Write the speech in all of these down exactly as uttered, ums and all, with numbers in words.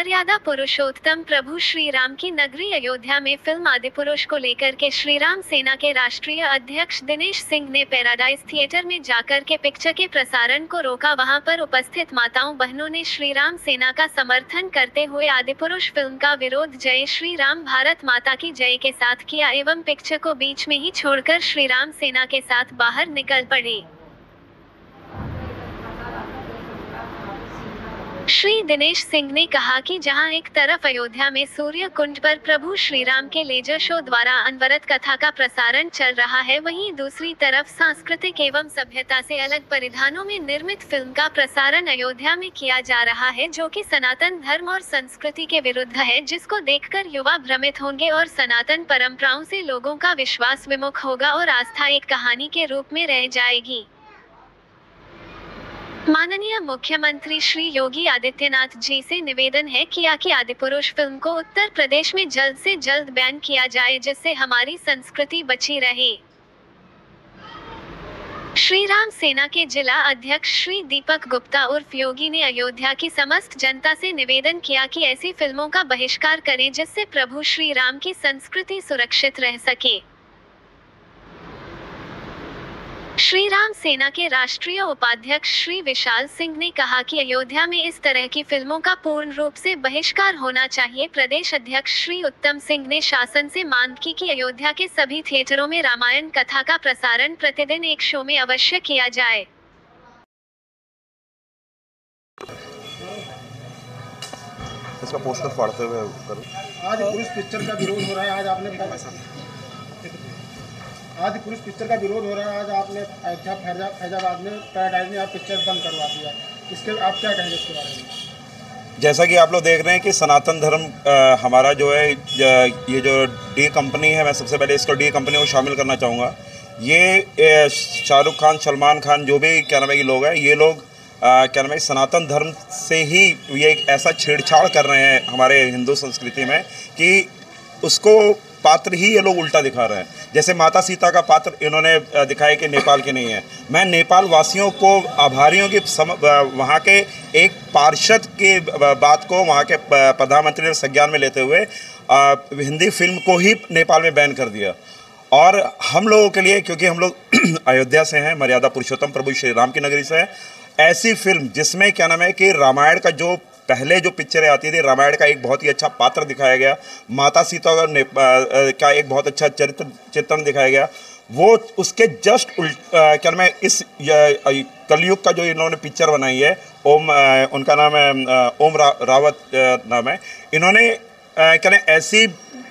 मर्यादा पुरुषोत्तम प्रभु श्री राम की नगरी अयोध्या में फिल्म आदिपुरुष को लेकर के श्री राम सेना के राष्ट्रीय अध्यक्ष दिनेश सिंह ने पैराडाइज थिएटर में जाकर के पिक्चर के प्रसारण को रोका। वहां पर उपस्थित माताओं बहनों ने श्री राम सेना का समर्थन करते हुए आदिपुरुष फिल्म का विरोध जय श्री राम भारत माता की जय के साथ किया एवं पिक्चर को बीच में ही छोड़कर श्री राम सेना के साथ बाहर निकल पड़े। श्री दिनेश सिंह ने कहा कि जहां एक तरफ अयोध्या में सूर्य कुंड पर प्रभु श्री राम के लेजर शो द्वारा अनवरत कथा का प्रसारण चल रहा है, वहीं दूसरी तरफ सांस्कृतिक एवं सभ्यता से अलग परिधानों में निर्मित फिल्म का प्रसारण अयोध्या में किया जा रहा है, जो कि सनातन धर्म और संस्कृति के विरुद्ध है, जिसको देखकर युवा भ्रमित होंगे और सनातन परंपराओं से लोगों का विश्वास विमुख होगा और आस्था एक कहानी के रूप में रह जाएगी। माननीय मुख्यमंत्री श्री योगी आदित्यनाथ जी से निवेदन है किया कि आदिपुरुष फिल्म को उत्तर प्रदेश में जल्द से जल्द बैन किया जाए, जिससे हमारी संस्कृति बची रहे। श्री राम सेना के जिला अध्यक्ष श्री दीपक गुप्ता उर्फ योगी ने अयोध्या की समस्त जनता से निवेदन किया कि ऐसी फिल्मों का बहिष्कार करें, जिससे प्रभु श्री राम की संस्कृति सुरक्षित रह सके। श्री राम सेना के राष्ट्रीय उपाध्यक्ष श्री विशाल सिंह ने कहा कि अयोध्या में इस तरह की फिल्मों का पूर्ण रूप से बहिष्कार होना चाहिए। प्रदेश अध्यक्ष श्री उत्तम सिंह ने शासन से मांग की कि अयोध्या के सभी थिएटरों में रामायण कथा का प्रसारण प्रतिदिन एक शो में अवश्य किया जाए। इसका पोस्टर फाड़ते हुए करो। आज पुरुष पिक्चर का विरोध हो रहा है। आज आपने आज पुरुष पिक्चर का विरोध हो रहा है। आज आपने अयोध्या फैजा फैजाबाद में पैराडाइज में आप पिक्चर बंद करवा दिया, इसके आप क्या कहेंगे इसके बारे में? जैसा कि आप लोग देख रहे हैं कि सनातन धर्म आ, हमारा जो है ये जो डी कंपनी है, मैं सबसे पहले इसको डी कंपनी को शामिल करना चाहूँगा। ये शाहरुख खान, सलमान खान, जो भी क्या नाम है ये लोग हैं, ये लोग आ, क्या नाम है सनातन धर्म से ही ये एक ऐसा छेड़छाड़ कर रहे हैं हमारे हिंदू संस्कृति में कि उसको पात्र ही ये लोग उल्टा दिखा रहे हैं। जैसे माता सीता का पात्र इन्होंने दिखाया कि नेपाल के नहीं है। मैं नेपाल वासियों को, आभारियों की सम, वहाँ के एक पार्षद के बात को वहाँ के प्रधानमंत्री ने संज्ञान में लेते हुए आ, हिंदी फिल्म को ही नेपाल में बैन कर दिया। और हम लोगों के लिए, क्योंकि हम लोग अयोध्या से हैं, मर्यादा पुरुषोत्तम प्रभु श्री राम की नगरी से है, ऐसी फिल्म जिसमें क्या नाम है कि रामायण का जो पहले जो पिक्चरें आती थी, रामायण का एक बहुत ही अच्छा पात्र दिखाया गया, माता सीता का एक बहुत अच्छा चरित्र चित्रण दिखाया गया, वो उसके जस्ट उल्ट क्या नाम है इस कलयुग का जो इन्होंने पिक्चर बनाई है, ओम उनका नाम है ओम रा, रावत नाम है, इन्होंने क्या नाम ऐसी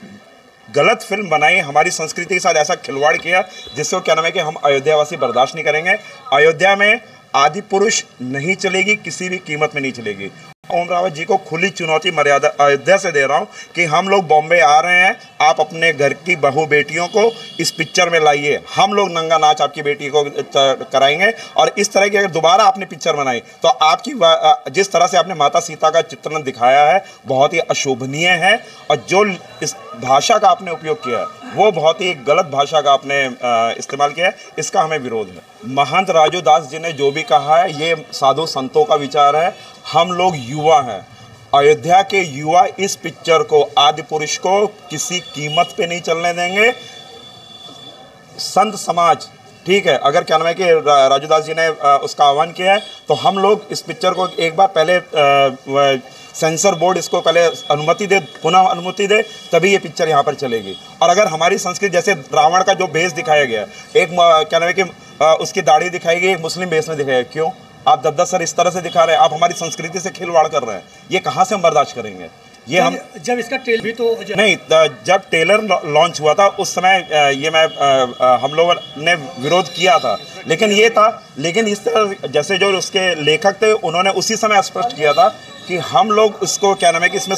गलत फिल्म बनाई, हमारी संस्कृति के साथ ऐसा खिलवाड़ किया जिसको क्या नाम है कि हम अयोध्यावासी बर्दाश्त नहीं करेंगे। अयोध्या में आदि पुरुष नहीं चलेगी, किसी भी कीमत में नहीं चलेगी। ओम रावत जी को खुली चुनौती मर्यादा अयोध्या से दे रहा हूँ कि हम लोग बॉम्बे आ रहे हैं, आप अपने घर की बहू बेटियों को इस पिक्चर में लाइए, हम लोग नंगा नाच आपकी बेटी को कराएंगे। और इस तरह की अगर दोबारा आपने पिक्चर बनाई तो आपकी जिस तरह से आपने माता सीता का चित्रण दिखाया है बहुत ही अशोभनीय है, और जो इस भाषा का आपने उपयोग किया है वो बहुत ही गलत भाषा का आपने इस्तेमाल किया है, इसका हमें विरोध है। महंत राजू दास जी ने जो भी कहा है ये साधु संतों का विचार है। हम लोग युवा हैं, अयोध्या के युवा इस पिक्चर को, आदि पुरुष को किसी कीमत पे नहीं चलने देंगे। संत समाज, ठीक है, अगर क्या नाम है कि राजू दास जी ने उसका आह्वान किया है तो हम लोग इस पिक्चर को एक बार पहले सेंसर बोर्ड इसको पहले अनुमति दे, पुनः अनुमति दे, तभी ये पिक्चर यहाँ पर चलेगी। और अगर हमारी संस्कृति, जैसे रावण का जो भेष दिखाया गया, एक क्या नाम है कि उसकी दाढ़ी दिखाई गई, एक मुस्लिम भेष में दिखाया, क्यों आप दद्दा सर इस तरह से दिखा रहे हैं? आप हमारी संस्कृति से खिलवाड़ कर रहे हैं, ये कहाँ से हम बर्दाश्त करेंगे? ये हम जब इसका ट्रेलर भी तो जब नहीं, जब ट्रेलर लॉन्च हुआ था उस समय ये मैं हम लोगों ने विरोध किया था, लेकिन ये था, लेकिन इस तरह जैसे जो उसके लेखक थे उन्होंने उसी समय स्पष्ट किया था कि हम लोग उसको क्या नाम है कि इसमें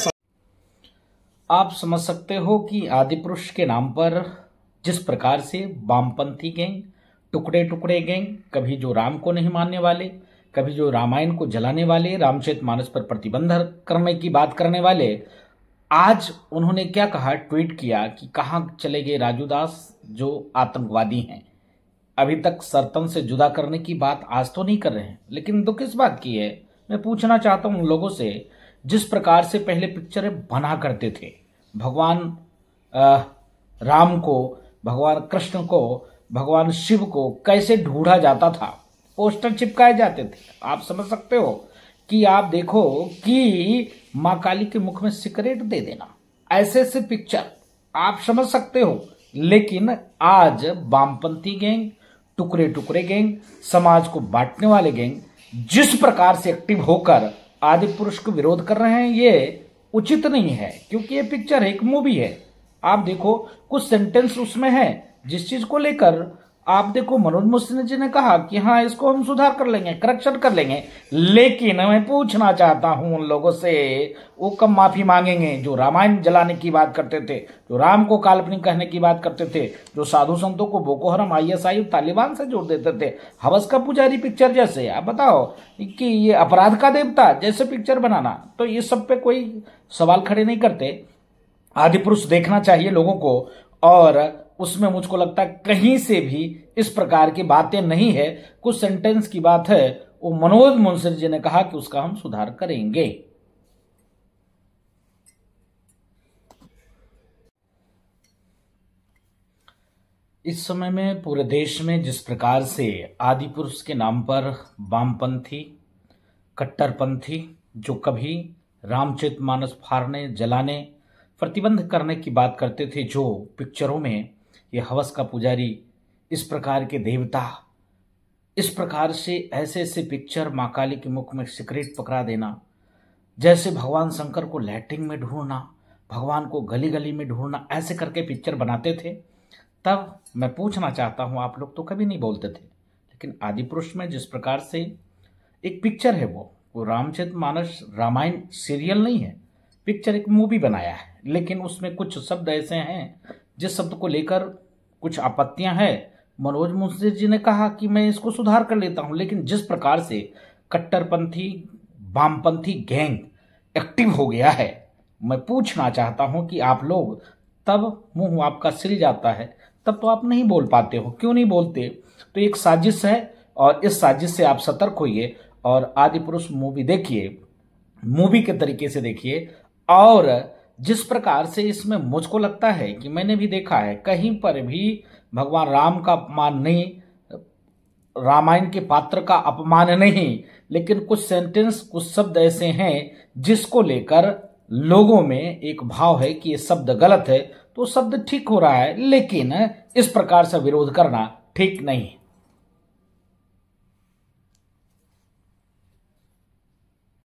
आप समझ सकते हो कि आदिपुरुष के नाम पर जिस प्रकार से वामपंथी गैंग, टुकड़े टुकड़े गैंग, कभी जो राम को नहीं मानने वाले, कभी जो रामायण को जलाने वाले, रामचरितमानस पर प्रतिबंध करने की बात करने वाले, आज उन्होंने क्या कहा, ट्वीट किया कि कहाँ चले गए राजू दास जो आतंकवादी हैं। अभी तक सर्तन से जुदा करने की बात आज तो नहीं कर रहे हैं, लेकिन दुख इस बात की है, मैं पूछना चाहता हूं उन लोगों से जिस प्रकार से पहले पिक्चरें बना करते थे, भगवान आ, राम को, भगवान कृष्ण को, भगवान शिव को कैसे ढूंढा जाता था, पोस्टर चिपकाए जाते थे। आप समझ सकते हो कि आप देखो कि मां काली के मुख में सिगरेट दे देना, ऐसे ऐसे पिक्चर आप समझ सकते हो। लेकिन आज वामपंथी गैंग, टुकड़े टुकड़े गैंग, समाज को बांटने वाले गैंग जिस प्रकार से एक्टिव होकर आदि पुरुष को विरोध कर रहे हैं, ये उचित नहीं है, क्योंकि ये पिक्चर एक मूवी है। आप देखो कुछ सेंटेंस उसमें है जिस चीज को लेकर आप देखो मनोज मुस्लिम जी ने कहा कि हाँ इसको हम सुधार कर लेंगे, करेक्शन कर लेंगे। लेकिन मैं पूछना चाहता हूं उन लोगों से, वो कब माफी मांगेंगे जो रामायण जलाने की बात करते थे, जो राम को काल्पनिक कहने की बात करते थे, जो साधु संतों को बोको हराम, आईएसआई, तालिबान से जोड़ देते थे, हवस का पुजारी पिक्चर जैसे। आप बताओ कि ये अपराध का देवता जैसे पिक्चर बनाना, तो ये सब पे कोई सवाल खड़े नहीं करते। आदि पुरुष देखना चाहिए लोगों को, और उसमें मुझको लगता है कहीं से भी इस प्रकार की बातें नहीं है। कुछ सेंटेंस की बात है, वो मनोज मुंसर जी ने कहा कि उसका हम सुधार करेंगे। इस समय में पूरे देश में जिस प्रकार से आदि पुरुष के नाम पर वामपंथी, कट्टरपंथी, जो कभी रामचरितमानस फाड़ने, जलाने, प्रतिबंध करने की बात करते थे, जो पिक्चरों में ये हवस का पुजारी, इस प्रकार के देवता, इस प्रकार से ऐसे ऐसे पिक्चर, मां काली के मुख में सिगरेट पकड़ा देना, जैसे भगवान शंकर को लैट्रिन में ढूंढना, भगवान को गली गली में ढूंढना, ऐसे करके पिक्चर बनाते थे। तब मैं पूछना चाहता हूं, आप लोग तो कभी नहीं बोलते थे, लेकिन आदि पुरुष में जिस प्रकार से एक पिक्चर है, वो वो रामचरितमानस रामायण सीरियल नहीं है, पिक्चर एक मूवी बनाया है। लेकिन उसमें कुछ शब्द ऐसे हैं जिस शब्द को लेकर कुछ आपत्तियां हैं। मनोज मुंसर जी ने कहा कि मैं इसको सुधार कर लेता हूं, लेकिन जिस प्रकार से कट्टरपंथी, वामपंथी गैंग एक्टिव हो गया है, मैं पूछना चाहता हूं कि आप लोग, तब मुंह आपका सिल जाता है, तब तो आप नहीं बोल पाते हो। क्यों नहीं बोलते? तो एक साजिश है, और इस साजिश से आप सतर्क होइए और आदि पुरुष मूवी देखिए, मूवी के तरीके से देखिए। और जिस प्रकार से इसमें मुझको लगता है कि मैंने भी देखा है, कहीं पर भी भगवान राम का अपमान नहीं, रामायण के पात्र का अपमान नहीं, लेकिन कुछ सेंटेंस, कुछ शब्द ऐसे हैं जिसको लेकर लोगों में एक भाव है कि ये शब्द गलत है, तो शब्द ठीक हो रहा है, लेकिन इस प्रकार से विरोध करना ठीक नहीं है।